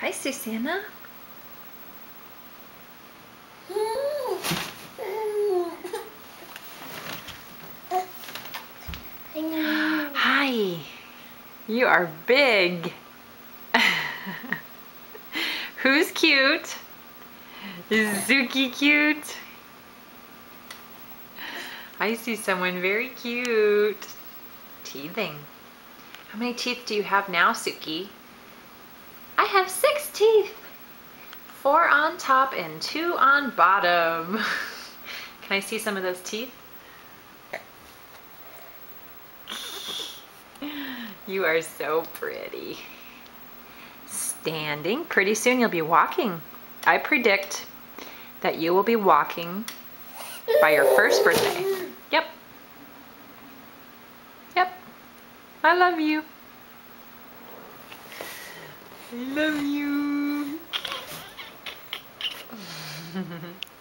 Hi, Susanna. Hi. You are big. Who's cute? Is Zuki cute? I see someone very cute. Teething. How many teeth do you have now, Suki? I have 6 teeth. 4 on top and 2 on bottom. Can I see some of those teeth? You are so pretty. Standing. Pretty soon you'll be walking. I predict that you will be walking by your first birthday. Yep. Yep. I love you. I love you.